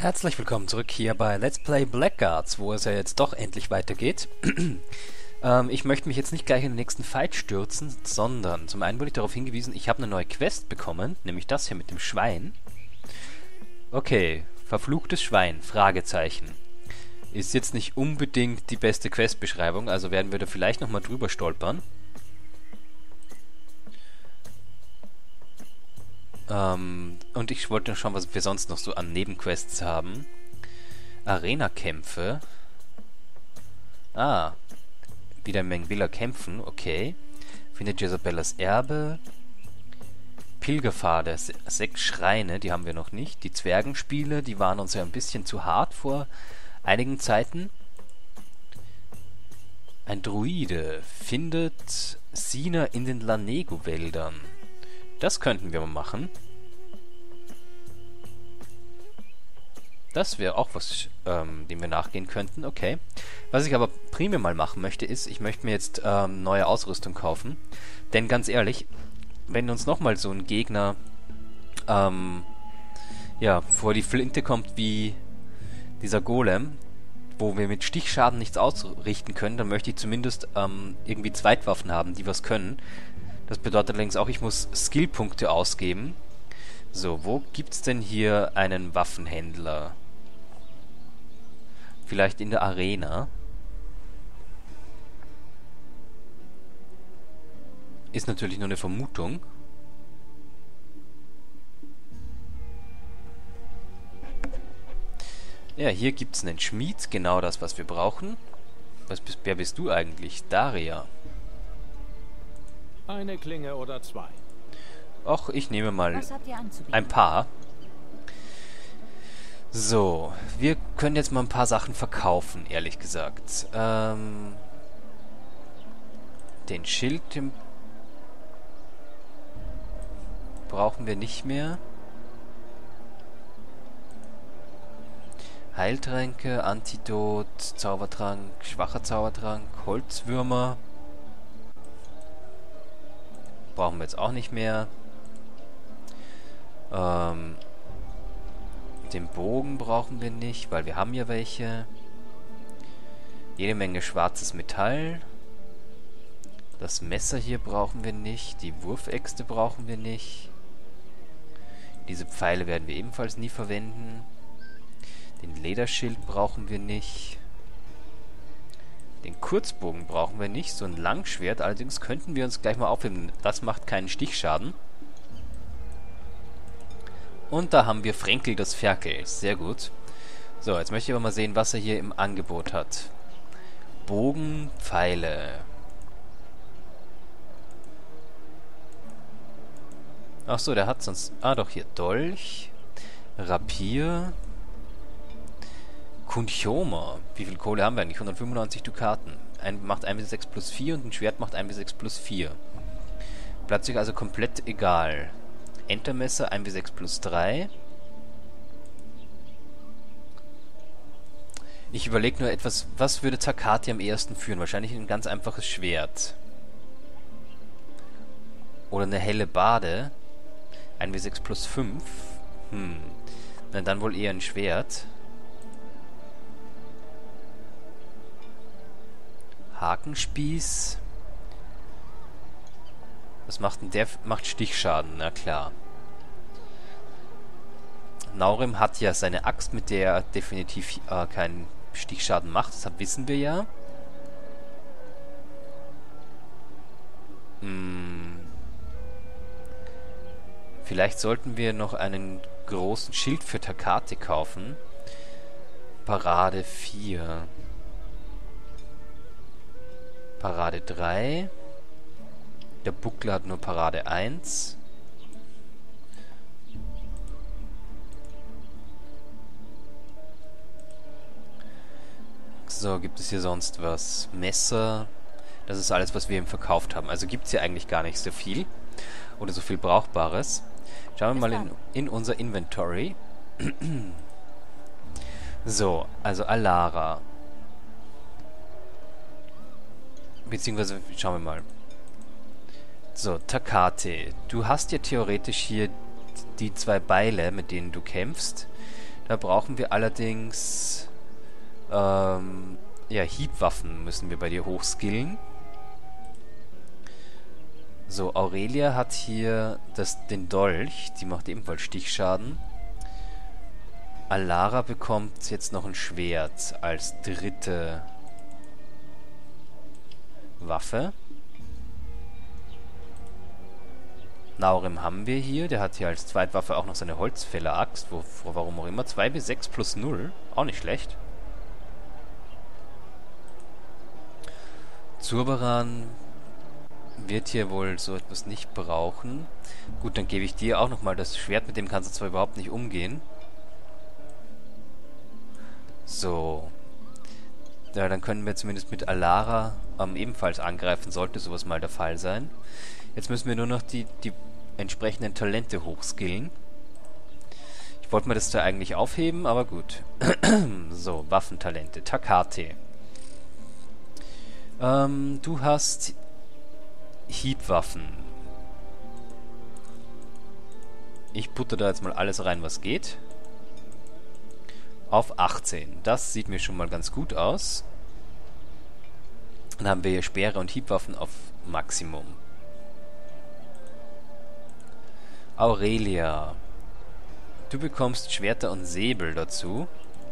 Herzlich willkommen zurück hier bei Let's Play Blackguards, wo es ja jetzt doch endlich weitergeht. Ich möchte mich jetzt nicht gleich in den nächsten Fight stürzen, sondern zum einen wurde ich darauf hingewiesen, ich habe eine neue Quest bekommen, nämlich das hier mit dem Schwein. Okay, verfluchtes Schwein, Fragezeichen. Ist jetzt nicht unbedingt die beste Questbeschreibung, also werden wir da vielleicht nochmal drüber stolpern. Und ich wollte noch schauen, was wir sonst noch so an Nebenquests haben. Arena-Kämpfe. Ah. Wieder in Mengwiller kämpfen, okay. Findet Jezabellas Erbe. Pilgerpfade, 6 Schreine, die haben wir noch nicht. Die Zwergenspiele, die waren uns ja ein bisschen zu hart vor einigen Zeiten. Ein Druide findet Sina in den Lanego-Wäldern. Das könnten wir mal machen. Das wäre auch was, dem wir nachgehen könnten. Okay. Was ich aber primär mal machen möchte, ist, ich möchte mir jetzt neue Ausrüstung kaufen. Denn ganz ehrlich, wenn uns nochmal so ein Gegner ja, vor die Flinte kommt wie dieser Golem, wo wir mit Stichschaden nichts ausrichten können, dann möchte ich zumindest irgendwie Zweitwaffen haben, die was können. Das bedeutet allerdings auch, ich muss Skillpunkte ausgeben. So, wo gibt's denn hier einen Waffenhändler? Vielleicht in der Arena. Ist natürlich nur eine Vermutung. Ja, hier gibt's einen Schmied, genau das, was wir brauchen. Wer bist du eigentlich? Daria. Eine Klinge oder zwei. Och, ich nehme mal ein paar. So, wir können jetzt mal ein paar Sachen verkaufen, ehrlich gesagt. Den Schild brauchen wir nicht mehr. Heiltränke, Antidot, Zaubertrank, schwacher Zaubertrank, Holzwürmer. Brauchen wir jetzt auch nicht mehr. Den Bogen brauchen wir nicht, weil wir haben ja welche. Jede Menge schwarzes Metall. Das Messer hier brauchen wir nicht. Die Wurfäxte brauchen wir nicht. Diese Pfeile werden wir ebenfalls nie verwenden. Den Lederschild brauchen wir nicht. Den Kurzbogen brauchen wir nicht. So ein Langschwert allerdings könnten wir uns gleich mal aufheben. Das macht keinen Stichschaden. Und da haben wir Fränkel das Ferkel. Sehr gut. So, jetzt möchte ich aber mal sehen, was er hier im Angebot hat. Bogen, Pfeile. Achso, der hat sonst... Ah, doch, hier. Dolch. Rapier. Kunchoma. Wie viel Kohle haben wir eigentlich? 195 Dukaten. Macht 1W6 plus 4 und ein Schwert macht 1W6 plus 4. Bleibt sich also komplett egal. Entermesser 1W6 plus 3. Ich überlege nur etwas, was würde Takati am ehesten führen? Wahrscheinlich ein ganz einfaches Schwert. Oder eine helle Bade. 1W6 plus 5. Na, dann wohl eher ein Schwert. Hakenspieß. Was macht denn der? Macht Stichschaden, na klar. Naurim hat ja seine Axt, mit der er definitiv keinen Stichschaden macht. Das wissen wir ja. Vielleicht sollten wir noch einen großen Schild für Takati kaufen. Parade 4. Parade 3. Der Buckler hat nur Parade 1. So, gibt es hier sonst was? Messer. Das ist alles, was wir ihm verkauft haben. Also gibt es hier eigentlich gar nicht so viel. Oder so viel Brauchbares. Schauen wir mal in unser Inventory. So, also Alara. Beziehungsweise, schauen wir mal. So, Takate. Du hast ja theoretisch hier die 2 Beile, mit denen du kämpfst. Da brauchen wir allerdings... ja, Hiebwaffen müssen wir bei dir hochskillen. So, Aurelia hat hier den Dolch. Die macht ebenfalls Stichschaden. Alara bekommt jetzt noch ein Schwert als dritte Waffe. Naurim haben wir hier. Der hat hier als Zweitwaffe auch noch seine Holzfäller-Axt. Warum auch immer. 2W6 plus 0. Auch nicht schlecht. Zurbaran wird hier wohl so etwas nicht brauchen. Gut, dann gebe ich dir auch nochmal das Schwert. Mit dem kannst du zwar überhaupt nicht umgehen. So. Ja, dann können wir zumindest mit Alara ebenfalls angreifen, sollte sowas mal der Fall sein. Jetzt müssen wir nur noch die entsprechenden Talente hochskillen. Ich wollte mir das da eigentlich aufheben, aber gut. So, Waffentalente. Takate. Du hast Hiebwaffen. Ich putte da jetzt mal alles rein, was geht. Auf 18. Das sieht mir schon mal ganz gut aus. Dann haben wir hier Speere und Hiebwaffen auf Maximum. Aurelia. Du bekommst Schwerter und Säbel dazu.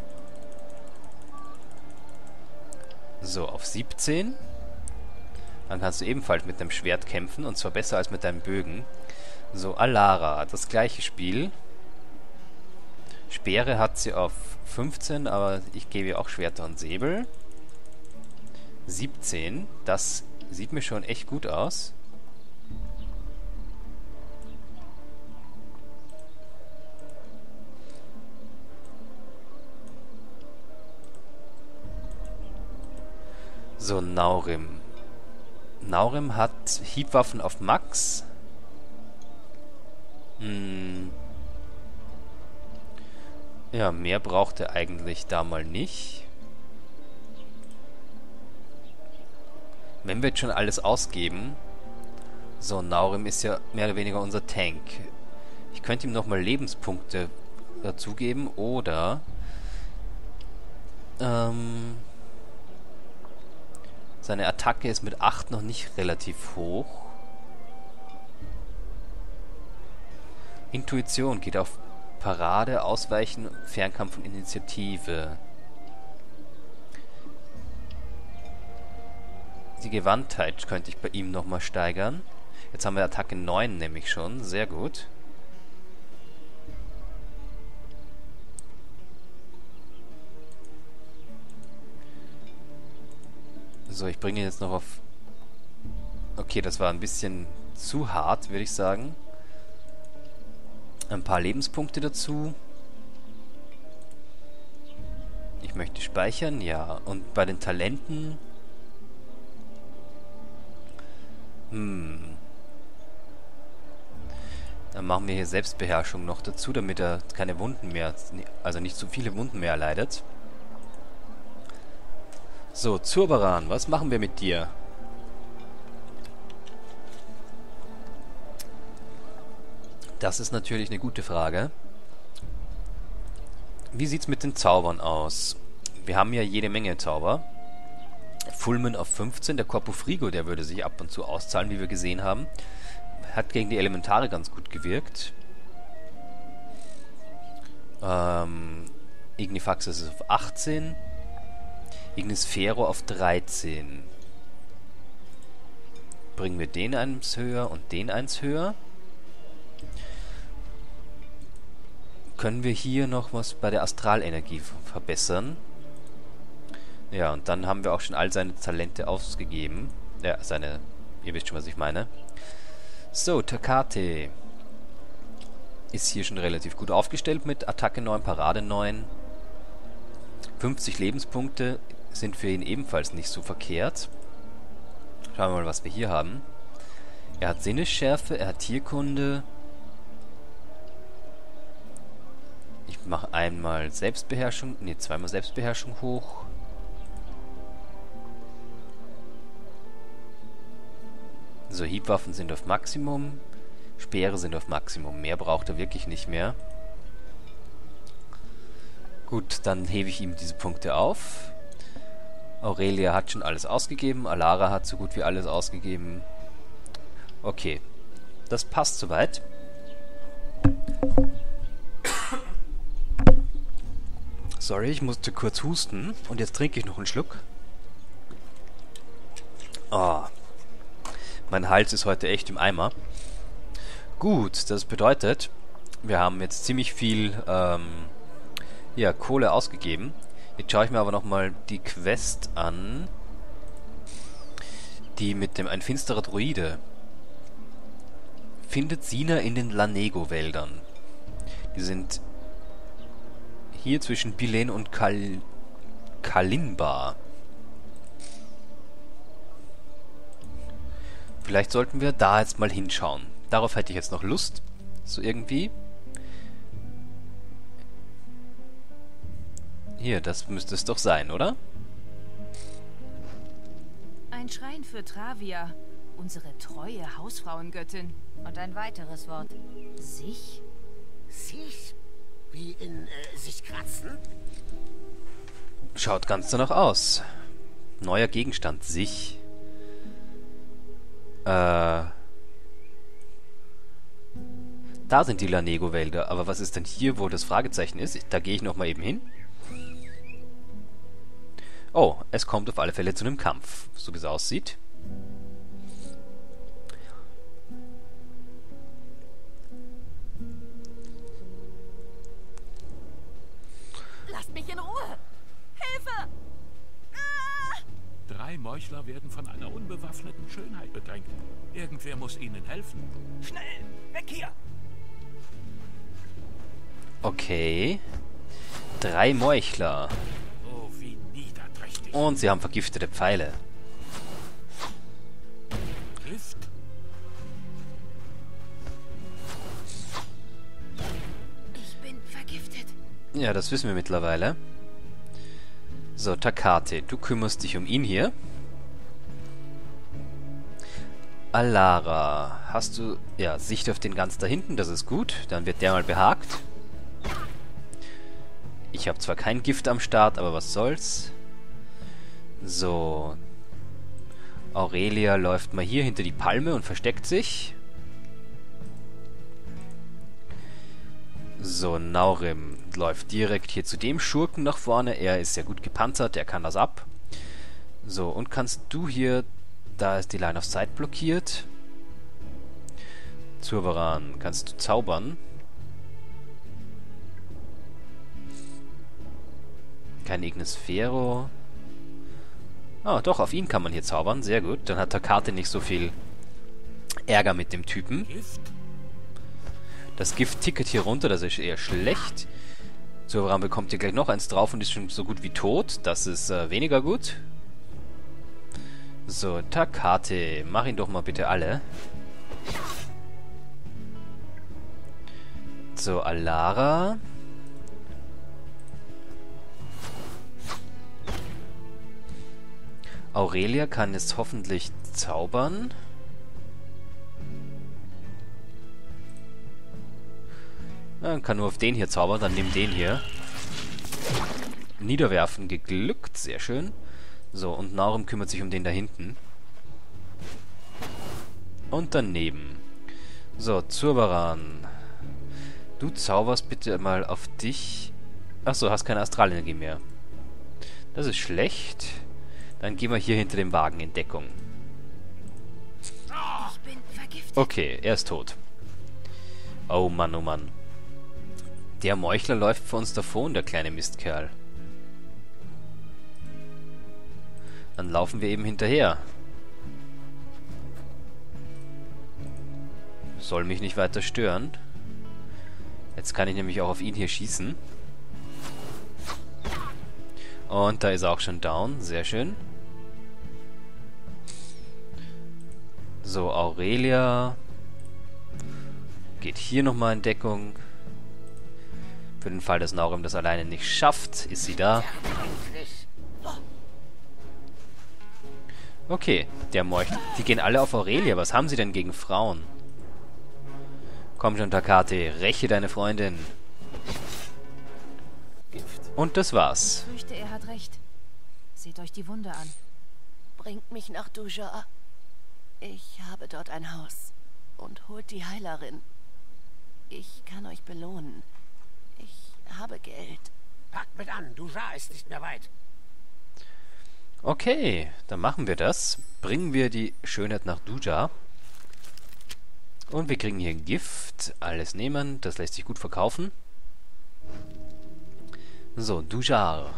So, auf 17. Dann kannst du ebenfalls mit dem Schwert kämpfen, und zwar besser als mit deinem Bögen. So, Alara, das gleiche Spiel. Speere hat sie auf 15, aber ich gebe ihr auch Schwerter und Säbel. 17, das sieht mir schon echt gut aus. So, Naurim. Naurim hat Hiebwaffen auf Max. Ja, mehr braucht er eigentlich da mal nicht. Wenn wir jetzt schon alles ausgeben... So, Naurim ist ja mehr oder weniger unser Tank. Ich könnte ihm nochmal Lebenspunkte dazugeben, oder... seine Attacke ist mit 8 noch nicht relativ hoch. Intuition geht auf Parade, Ausweichen, Fernkampf und Initiative. Die Gewandtheit könnte ich bei ihm nochmal steigern. Jetzt haben wir Attacke 9 nämlich schon. Sehr gut. So, ich bringe ihn jetzt noch auf... Okay, das war ein bisschen zu hart, würde ich sagen. Ein paar Lebenspunkte dazu. Ich möchte speichern, ja. Und bei den Talenten... Dann machen wir hier Selbstbeherrschung noch dazu, damit er keine Wunden mehr... Also nicht zu viele Wunden mehr erleidet. So, Zurbaran, was machen wir mit dir? Das ist natürlich eine gute Frage. Wie sieht's mit den Zaubern aus? Wir haben ja jede Menge Zauber. Fulmen auf 15, der Corpo Frigo, der würde sich ab und zu auszahlen, wie wir gesehen haben. Hat gegen die Elementare ganz gut gewirkt. Ignifaxus ist auf 18. Ignisfero auf 13. Bringen wir den eins höher und den eins höher. Können wir hier noch was bei der Astralenergie verbessern? Ja, und dann haben wir auch schon all seine Talente ausgegeben. Ja, ihr wisst schon, was ich meine. So, Takate ist hier schon relativ gut aufgestellt mit Attacke 9, Parade 9. 50 Lebenspunkte sind für ihn ebenfalls nicht so verkehrt. Schauen wir mal, was wir hier haben. Er hat Sinnesschärfe, er hat Tierkunde. Ich mache einmal Selbstbeherrschung, zweimal Selbstbeherrschung hoch. So, Hiebwaffen sind auf Maximum. Speere sind auf Maximum. Mehr braucht er wirklich nicht mehr. Gut, dann hebe ich ihm diese Punkte auf. Aurelia hat schon alles ausgegeben. Alara hat so gut wie alles ausgegeben. Okay, das passt soweit. Sorry, ich musste kurz husten. Und jetzt trinke ich noch einen Schluck. Oh, mein Hals ist heute echt im Eimer. Gut, das bedeutet, wir haben jetzt ziemlich viel Kohle ausgegeben. Jetzt schaue ich mir aber nochmal die Quest an. Die mit dem Ein finsterer Druide. Findet Sina in den Lanego-Wäldern. Die sind hier zwischen Bilen und Kalimba. Vielleicht sollten wir da jetzt mal hinschauen. Darauf hätte ich jetzt noch Lust. So irgendwie. Hier, das müsste es doch sein, oder? Ein Schrein für Travia, unsere treue Hausfrauengöttin. Und ein weiteres Wort. Sich? Sich? Wie in sich kratzen? Schaut ganz danach aus. Neuer Gegenstand, sich. Da sind die Lanego-Wälder. Aber was ist denn hier, wo das Fragezeichen ist? Da gehe ich nochmal eben hin. Oh, es kommt auf alle Fälle zu einem Kampf, so wie es aussieht. Lasst mich in Ruhe! Hilfe! Ah! 3 Meuchler werden von einer unbewaffneten Schönheit bedrängt. Irgendwer muss ihnen helfen. Schnell! Weg hier! Okay. 3 Meuchler. Oh, wie niederträchtig. Und sie haben vergiftete Pfeile. Gift? Ich bin vergiftet. Ja, das wissen wir mittlerweile. So, Takate, du kümmerst dich um ihn hier. Alara, hast du... Ja, Sicht auf den ganz da hinten, das ist gut. Dann wird der mal behagt. Ich habe zwar kein Gift am Start, aber was soll's. So. Aurelia läuft mal hier hinter die Palme und versteckt sich. So, Naurim läuft direkt hier zu dem Schurken nach vorne. Er ist sehr gut gepanzert, er kann das ab. So, und kannst du hier... Da ist die Line of Sight blockiert. Zurbaran, kannst du zaubern? Kein Ignis Fero. Ah, doch, auf ihn kann man hier zaubern. Sehr gut. Dann hat Takate nicht so viel Ärger mit dem Typen. Gift? Das Gift ticket hier runter, das ist eher schlecht. Zurbaran bekommt hier gleich noch eins drauf und ist schon so gut wie tot. Das ist weniger gut. So, Takate, mach ihn doch mal bitte alle. So, Alara. Aurelia kann jetzt hoffentlich zaubern. Ja, kann nur auf den hier zaubern, dann nimm den hier. Niederwerfen geglückt, sehr schön. So, und Naurim kümmert sich um den da hinten. Und daneben. So, Zurbaran. Du zauberst bitte mal auf dich. Achso, hast keine Astralenergie mehr. Das ist schlecht. Dann gehen wir hier hinter dem Wagen in Deckung. Ich bin vergiftet. Okay, er ist tot. Oh Mann, oh Mann. Der Meuchler läuft vor uns davon, der kleine Mistkerl. Dann laufen wir eben hinterher. Soll mich nicht weiter stören. Jetzt kann ich nämlich auch auf ihn hier schießen. Und da ist er auch schon down. Sehr schön. So, Aurelia geht hier nochmal in Deckung. Für den Fall, dass Naurim das alleine nicht schafft, ist sie da. Okay, der Meuchler. Die gehen alle auf Aurelia. Was haben sie denn gegen Frauen? Komm schon, Takate. Räche deine Freundin. Gift. Und das war's. Ich fürchte, er hat recht. Seht euch die Wunde an. Bringt mich nach Dujar. Ich habe dort ein Haus. Und holt die Heilerin. Ich kann euch belohnen. Ich habe Geld. Packt mit an, Dujar ist nicht mehr weit. Okay, dann machen wir das. Bringen wir die Schönheit nach Dujar. Und wir kriegen hier ein Gift. Alles nehmen, das lässt sich gut verkaufen. So, Dujar.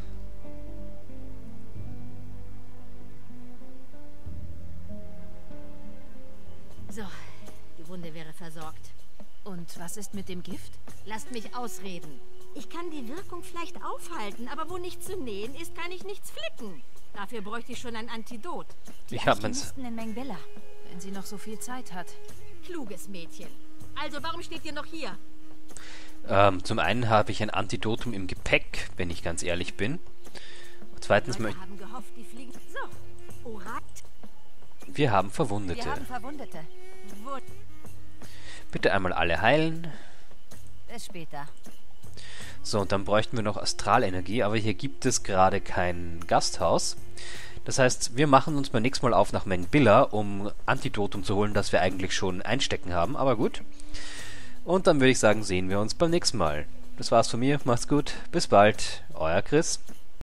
So, die Wunde wäre versorgt. Und was ist mit dem Gift? Lasst mich ausreden. Ich kann die Wirkung vielleicht aufhalten, aber wo nichts zu nähen ist, kann ich nichts flicken. Dafür bräuchte ich schon ein Antidot. Ich habe meins. Alchemisten in Mengbella, wenn sie noch so viel Zeit hat. Kluges Mädchen. Also, warum steht ihr noch hier? Zum einen habe ich ein Antidotum im Gepäck, wenn ich ganz ehrlich bin. Zweitens Leute möchte haben gehofft, die fliegen... So, Orat. wir haben Verwundete. Wir haben Verwundete. Bitte einmal alle heilen. Bis später. So, und dann bräuchten wir noch Astralenergie, aber hier gibt es gerade kein Gasthaus. Das heißt, wir machen uns beim nächsten Mal auf nach Mengbilla, um Antidotum zu holen, das wir eigentlich schon einstecken haben, aber gut. Und dann würde ich sagen, sehen wir uns beim nächsten Mal. Das war's von mir, macht's gut, bis bald, euer Chris.